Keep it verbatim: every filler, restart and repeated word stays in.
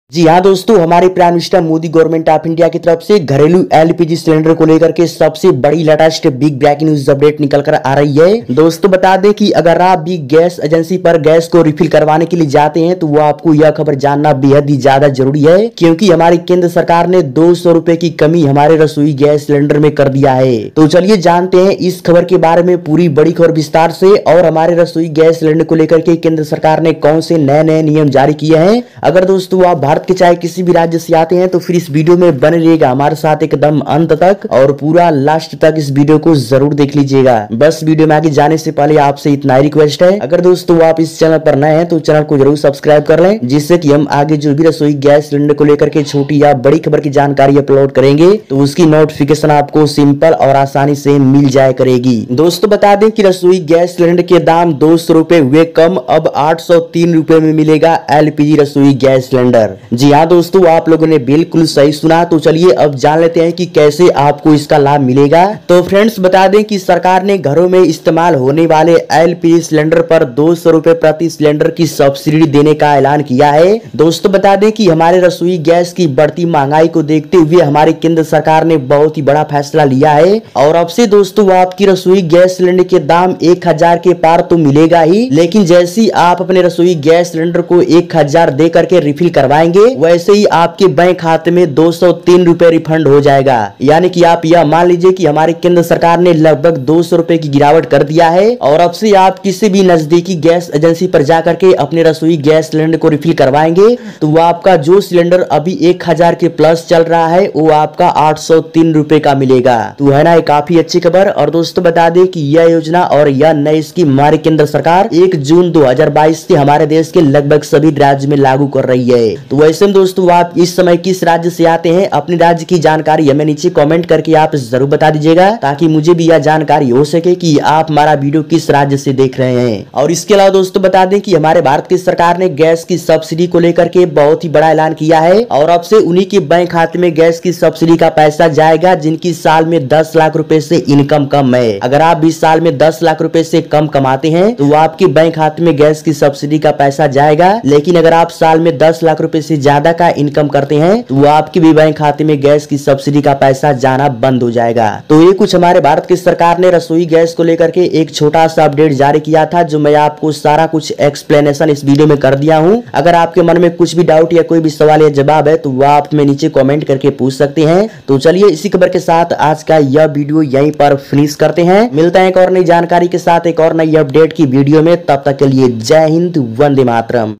जी हाँ दोस्तों, हमारे prime minister Modi government of India की तरफ से घरेलू एलपीजी सिलेंडर को लेकर के सबसे बड़ी latest big breaking news update निकल कर आ रही है। दोस्तों बता दें कि अगर आप भी गैस एजेंसी पर गैस को रिफिल करवाने के लिए जाते हैं तो वो आपको यह खबर जानना बेहद ही ज्यादा जरूरी है, क्योंकि हमारी केंद्र सरकार ने दो सौ रुपए की कमी हमारे रसोई गैस सिलेंडर में कर दिया है। तो चलिए जानते हैं इस खबर के बारे में पूरी बड़ी खबर विस्तार से, और हमारे रसोई गैस सिलेंडर को लेकर के केंद्र सरकार ने कौन से नए नए नियम जारी किए हैं। अगर दोस्तों आप भारत के चाहे किसी भी राज्य से आते हैं तो फिर इस वीडियो में बने रहिएगा हमारे साथ एकदम अंत तक, और पूरा लास्ट तक इस वीडियो को जरूर देख लीजिएगा। बस वीडियो में आगे जाने से पहले आपसे इतना ही रिक्वेस्ट है, अगर दोस्तों आप इस चैनल पर नए हैं तो चैनल को जरूर सब्सक्राइब कर लें, जिससे कि हम आगे जो भी रसोई गैस सिलेंडर को लेकर के छोटी या बड़ी खबर की जानकारी अपलोड करेंगे तो उसकी नोटिफिकेशन आपको सिंपल और आसानी से मिल जाया करेगी। दोस्तों बता दें कि रसोई गैस सिलेंडर के दाम दो सौ रुपए हुए कम, अब आठ सौ तीन रुपए में मिलेगा एलपीजी रसोई गैस सिलेंडर। जी हाँ दोस्तों, आप लोगों ने बिल्कुल सही सुना। तो चलिए अब जान लेते हैं कि कैसे आपको इसका लाभ मिलेगा। तो फ्रेंड्स बता दें कि सरकार ने घरों में इस्तेमाल होने वाले एलपीजी सिलेंडर पर दो सौ रुपए प्रति सिलेंडर की सब्सिडी देने का ऐलान किया है। दोस्तों बता दें कि हमारे रसोई गैस की बढ़ती महंगाई को देखते हुए हमारी केंद्र सरकार ने बहुत ही बड़ा फैसला लिया है, और अब से दोस्तों आपकी रसोई गैस सिलेंडर के दाम एक हजार के पार तो मिलेगा ही, लेकिन जैसे ही आप अपने रसोई गैस सिलेंडर को एक हजार दे करके रिफिल करवाएंगे वैसे ही आपके बैंक खाते में दो सौ तीन रुपए रिफंड हो जाएगा। यानी कि आप यह मान लीजिए कि हमारी केंद्र सरकार ने लगभग दो सौ रुपए की गिरावट कर दिया है, और अब से आप किसी भी नजदीकी गैस एजेंसी पर जाकर के अपने रसोई गैस सिलेंडर को रिफिल करवाएंगे तो वो आपका जो सिलेंडर अभी एक हजार के प्लस चल रहा है वो आपका आठ सौ तीन रुपए का मिलेगा। तो है ना, ये काफी अच्छी खबर। और दोस्तों बता दें कि यह योजना और यह नई स्कीम हमारी केंद्र सरकार एक जून दो हजार बाईस से हमारे देश के लगभग सभी राज्य में लागू कर रही है। तो वैसे में दोस्तों आप इस समय किस राज्य से आते हैं, अपने राज्य की जानकारी हमें नीचे कमेंट करके आप जरूर बता दीजिएगा, ताकि मुझे भी यह जानकारी हो सके कि आप हमारा वीडियो किस राज्य से देख रहे हैं। और इसके अलावा दोस्तों बता दें कि हमारे भारत की सरकार ने गैस की सब्सिडी को लेकर के बहुत ही बड़ा ऐलान किया है, और अब से उन्हीं के बैंक खाते में गैस की सब्सिडी का पैसा जाएगा जिनकी साल में दस लाख रुपए से इनकम कम है। अगर आप बीस साल में दस लाख रुपए से कम कमाते हैं तो आपके बैंक खाते में गैस की सब्सिडी का पैसा जाएगा, लेकिन अगर आप साल में दस लाख रुपए से ज्यादा का इनकम करते हैं तो आपके भी बैंक खाते में गैस की सब्सिडी का पैसा जाना बंद हो जाएगा। तो ये कुछ हमारे भारत की सरकार ने रसोई गैस को लेकर के एक छोटा सा अपडेट जारी किया था, जो मैं आपको सारा कुछ एक्सप्लेनेशन इस वीडियो में कर दिया हूँ। अगर आपके मन में कुछ भी डाउट या कोई भी सवाल या जवाब है तो वह आप में नीचे कमेंट करके पूछ सकते हैं। तो चलिए इसी खबर के साथ आज का यह वीडियो यहीं पर फिनिश करते हैं। मिलते हैं एक और नई जानकारी के साथ एक और नई अपडेट की वीडियो में, तब तक के लिए जय हिंद, वंदे मातरम।